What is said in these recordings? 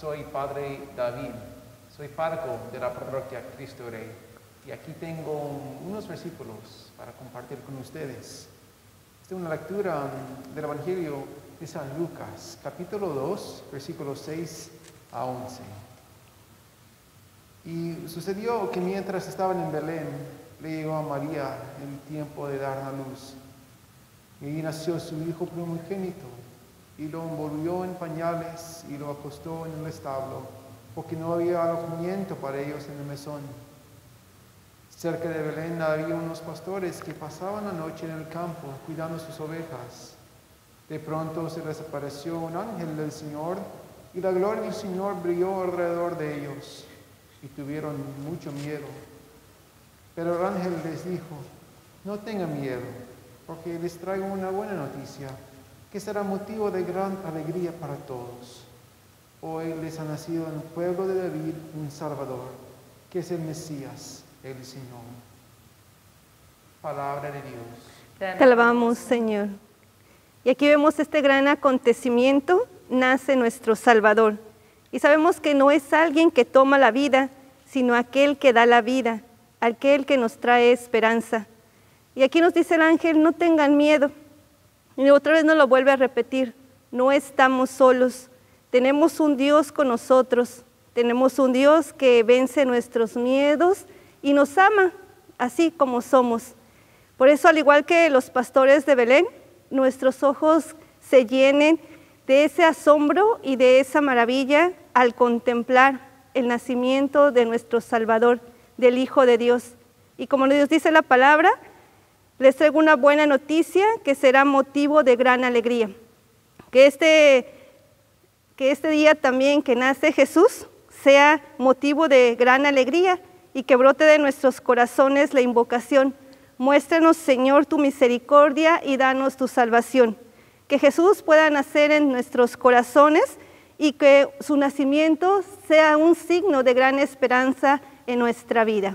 soy Padre David, soy párroco de la parroquia Cristo Rey. Y aquí tengo unos versículos para compartir con ustedes. Esta es una lectura del Evangelio de San Lucas, capítulo 2, versículos 6 a 11. Y sucedió que mientras estaban en Belén, le llegó a María el tiempo de dar a luz. Y allí nació su hijo primogénito, y lo envolvió en pañales y lo acostó en el establo, porque no había alojamiento para ellos en el mesón. Cerca de Belén había unos pastores que pasaban la noche en el campo cuidando sus ovejas. De pronto se les apareció un ángel del Señor, y la gloria del Señor brilló alrededor de ellos, y tuvieron mucho miedo. Pero el ángel les dijo: no tengan miedo, porque les traigo una buena noticia, que será motivo de gran alegría para todos. Hoy les ha nacido en el pueblo de David un Salvador, que es el Mesías, el Señor. Palabra de Dios. Te alabamos, Señor. Y aquí vemos este gran acontecimiento, nace nuestro Salvador. Y sabemos que no es alguien que toma la vida, sino aquel que da la vida, aquel que nos trae esperanza. Y aquí nos dice el ángel: no tengan miedo. Y otra vez nos lo vuelve a repetir: no estamos solos, tenemos un Dios con nosotros, tenemos un Dios que vence nuestros miedos y nos ama así como somos. Por eso, al igual que los pastores de Belén, nuestros ojos se llenen de ese asombro y de esa maravilla al contemplar el nacimiento de nuestro Salvador, del Hijo de Dios. Y como nos dice la palabra, les traigo una buena noticia que será motivo de gran alegría. Que este día también que nace Jesús sea motivo de gran alegría y que brote de nuestros corazones la invocación: muéstranos, Señor, tu misericordia y danos tu salvación. Que Jesús pueda nacer en nuestros corazones y que su nacimiento sea un signo de gran esperanza en nuestra vida.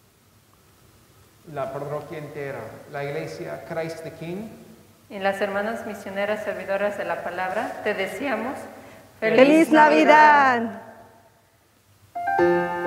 La parroquia entera, la iglesia Christ the King y las hermanas misioneras servidoras de la palabra, te deseamos ¡Feliz Navidad!